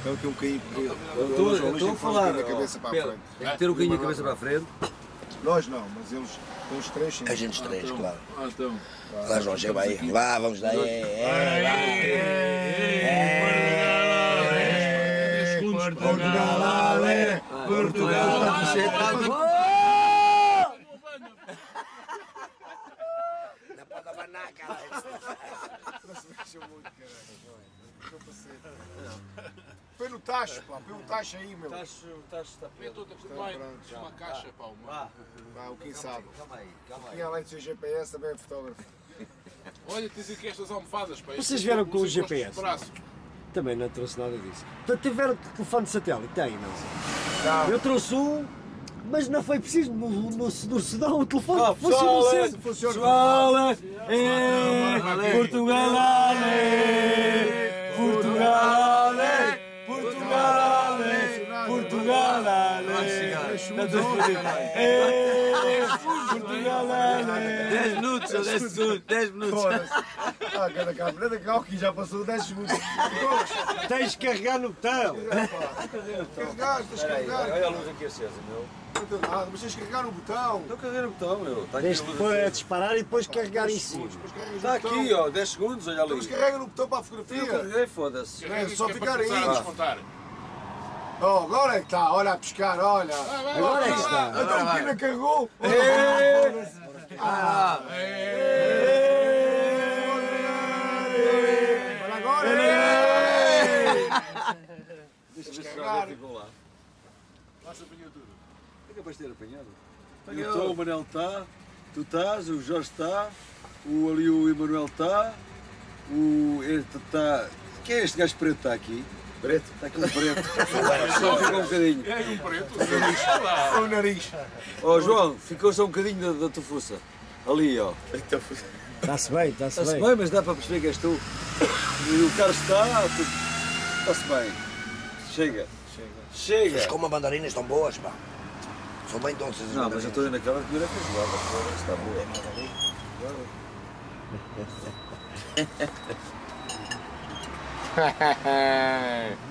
Então aqui um bocadinho, porque Eu estou a falar, a cabeça para a frente. tem que ter um bocadinho a cabeça para a frente. Nós não, mas eles têm os três sim. A gente três, claro. Então. Lá, João, chega aí. Vá, vamos lá. Portugal, ale! Portugal, Não pode abanar, cara. Não se mexa muito, caralho. Põe no tacho, pá, põe um tacho aí, meu. Tacho está preto. Uma caixa, pá, uma. Pá, o quem sabe. Calma aí. Quem além de ser GPS também é fotógrafo. Olha, tens aqui estas almofadas, pá. Vocês vieram com o GPS? Braço. Também não trouxe nada disso. Portanto, tiveram telefone de satélite? Tem, não sei. Não. Eu trouxe um, mas não foi preciso. No Sedão o telefone Oh, funcionou pessoal, sempre. Pessoal, Portugal, Portugal, Portugal, Portugal, Portugal, 10 minutos, 10 minutos. Ah, cada câmera da aqui já passou 10 segundos. Tens de carregar no botão. Carregar, tens de carregar. Olha a luz aqui acesa, meu. Mas tens de carregar no botão. Estou a carregar o botão, meu. Está Tens aqui de a pôr a luz. disparar e depois carregar em cima. Está aqui, ó, 10 segundos, olha ali. Mas carrega no botão para a Eu fotografia. carreguei, foda-se. É só ficar aí. A descontar. Oh, agora é que está, olha a pescar, olha. Agora é que está. Então o Pina carregou. Olha agora. Deixa eu ver se alguém ficou lá. Lá se apanhou tudo. É capaz de ter apanhado. Eu estou, o Manel está, tu estás, o Jorge está, ali o Emanuel está, este está. Quem é este gajo preto que está aqui? Preto. Está aqui um preto. Só ficou um bocadinho. É um preto. Olha lá. O nariz. Ó João, ficou só um bocadinho da tua fuça. Ali, ó. Está-se bem, está-se Está-se bem. bem, mas dá para perceber que és tu. E o Carlos está, está-se bem. Chega. Chega. As como a mandarinas estão boas, pá. São bem doces as Não, mas eu mandarinas. estou aí naquela que era feijoada. Está boa. Tem mais ali.